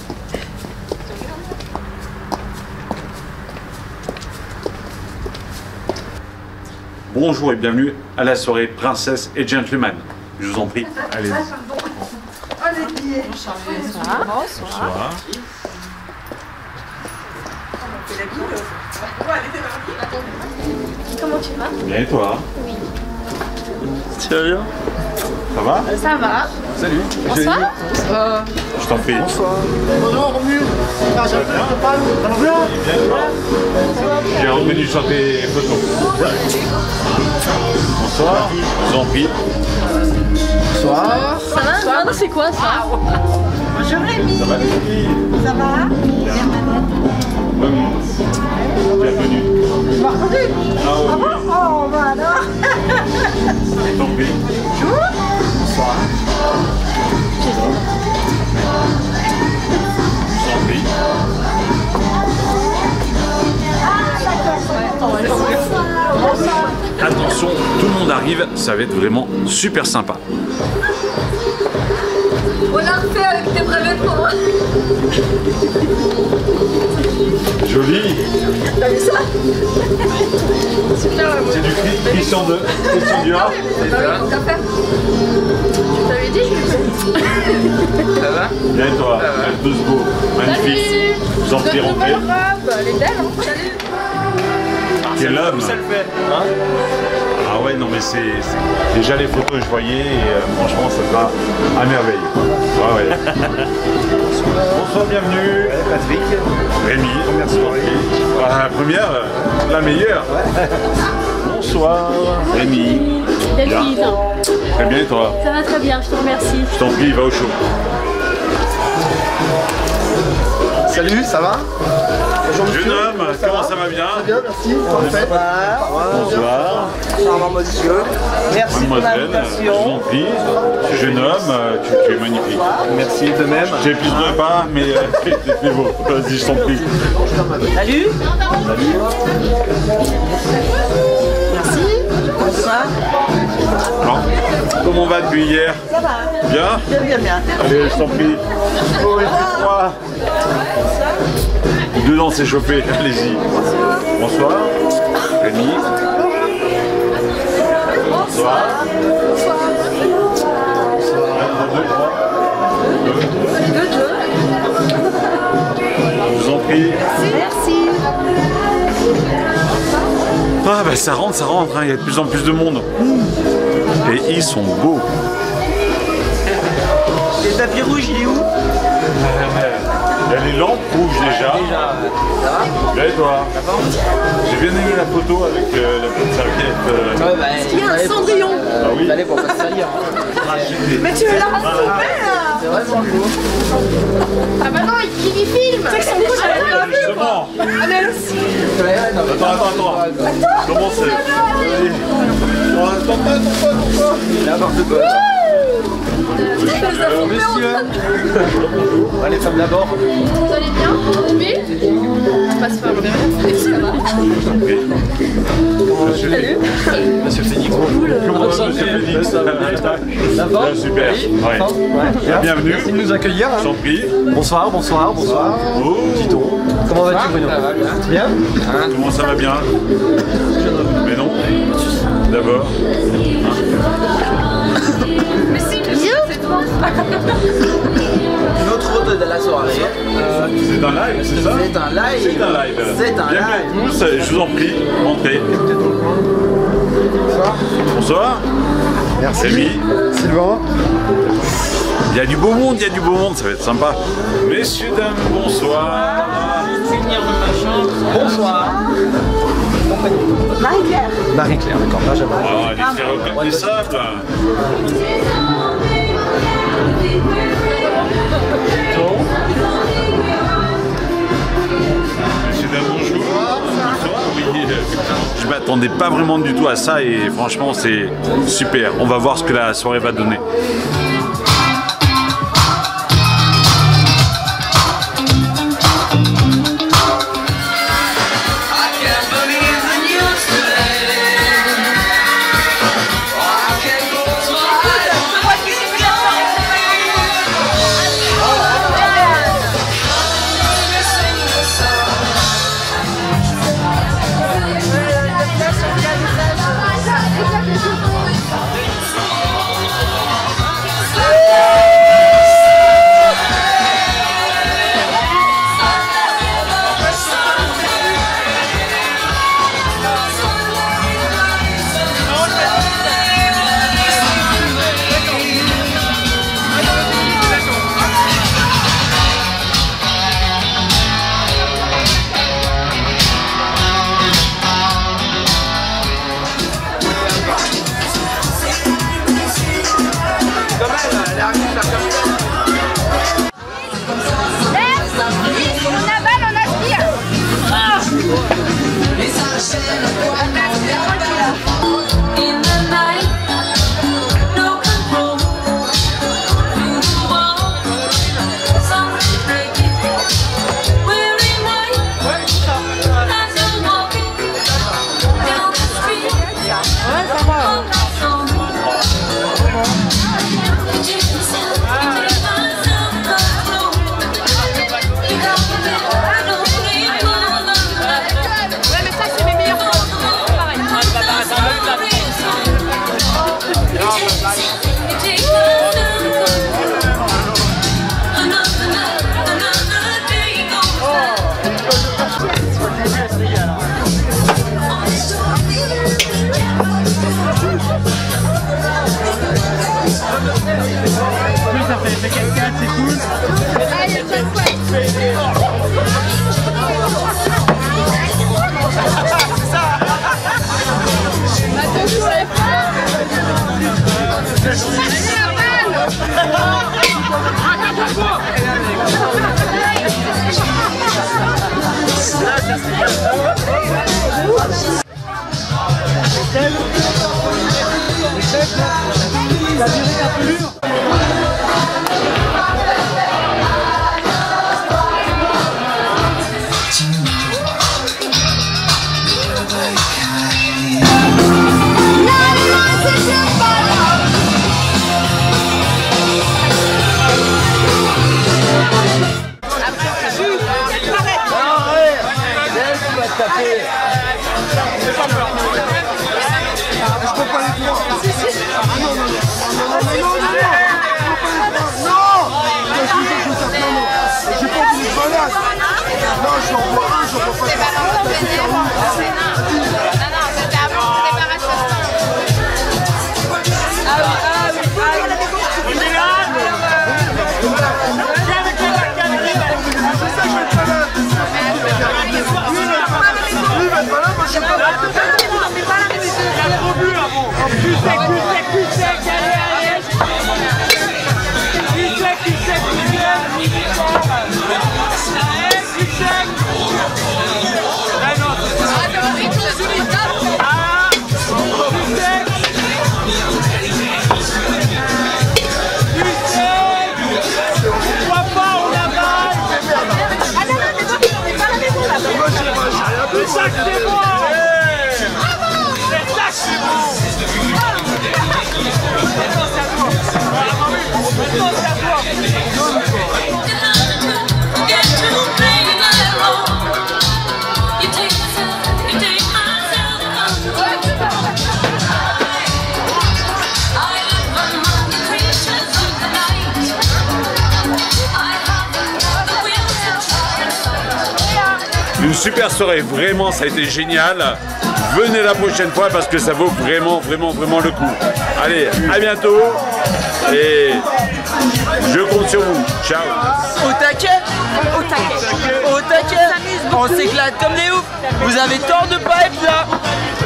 Bonjour et bienvenue à la soirée Princesse et Gentleman. Je vous en prie, allez. Bonsoir. Bonsoir. Comment tu vas? Bien et toi? Oui. Tu vas bien? Ça va? Ça va. Salut. Bonsoir. Je t'en prie. Bonsoir. Bonjour, Romu. Ça va bien? J'ai revenu sur tes photos. Bonsoir. Je vous en prie. Bonsoir. Ça va? Non, c'est quoi ça? Bonjour Rémi. Ça va les filles? Ça va? Bienvenue. Tu m'as reconnu? Ah oui. Ah bon? Oh, bah alors. Je t'en prie. Bonjour. Bonsoir. Je vous en prie. Attention, tout le monde arrive, ça va être vraiment super sympa. On l'a refait avec tes vrais vêtements. Joli. T'as vu ça? Super la C'est du Christian Dior. Tant qu'à faire. Je t'avais dit, je le fais. Ça va? Bien et toi? Tous beaux. Magnifique. Salut. Je vous en prie, Notre rentrez. nouvelle robe, elle est belle, hein? Salut. Quel homme. Ça le fait. Hein? Ah ouais, non mais c'est... Déjà les photos je voyais et franchement ça te va à merveille. Ouais, ouais. Bonsoir, bienvenue. Patrick. Rémi. Première soirée. La première, la meilleure. Bonsoir. Rémi. Delphine. Très bien et toi? Ça va très bien, je te remercie. Je t'en prie, va au chaud. Salut, ça va? Bonjour monsieur. Jeune homme, comment ça va bien? Très bien, merci. Parfait. Bonsoir. Bonsoir, monsieur. Merci pour Mademoiselle, je vous l'invitation. en prie. Jeune homme, tu es magnifique. Merci de même. J'ai plus de pas, mais c'est beau. Vas-y, je t'en prie. Salut. Merci. Bonsoir. Alors, comment va depuis hier? Ça va? Bien? Bien, bien. Allez, je t'en prie. Oh, il fait froid. Dedans, c'est chauffé. Allez-y. Bonsoir. Rémi. Bonsoir. Je vous en prie. Merci. Ah bah ça rentre, hein. Il y a de plus en plus de monde. Et ils sont beaux. Le tapis rouge, il est où? Il y a les lampes rouges déjà. Bien et toi? J'ai bien aimé la photo avec la petite serviette. Il y a un cendrillon. Ah oui? Allez, pour pas se salir. Mais tu veux la retrouver là? C'est vraiment beau. Ah bah non, il y filme. C'est que son rouge, elle a pas vu. Justement. Ah mais elle aussi. Attends. Comment c'est? Attends pas. La barre de bol. Monsieur. Allez, femme d'abord. Vous allez bien? Oui. On passe par derrière. Ça va. Salut. Monsieur Phoenix. Comment ça, monsieur Félix? Ça va? Super. Ouais. Bienvenue. Merci de nous accueillir. Je t'en prie. Bonsoir. Oh. Dis-donc. Comment vas-tu, Bruno? Bien. Comment ça va bien? Mais non. D'abord. Mais si, c'est toi. Notre hôte de la soirée. C'est un live, c'est ça? C'est un live. C'est un live. C'est un Bienvenue live. à tous, je vous en prie, entrez. Bonsoir. Merci. Rémi. Sylvain. Il y a du beau monde, ça va être sympa. Messieurs, dames, bonsoir. Bonsoir. Marie-Claire. Marie-Claire, d'accord. Benjamin. Ah, elle est très reconnaissable. Messieurs, dames, bonjour. Bonsoir. Oui, je m'attendais pas vraiment du tout à ça et franchement, c'est super. On va voir ce que la soirée va donner. Ça fait quelqu'un, c'est cool. La durée un peu dure. Une super soirée, vraiment ça a été génial. Venez la prochaine fois parce que ça vaut vraiment le coup. Allez, à bientôt et je compte sur vous. Ciao. Au taquet, au taquet, au taquet. On s'éclate comme des oufs. Vous avez tort de pas être là.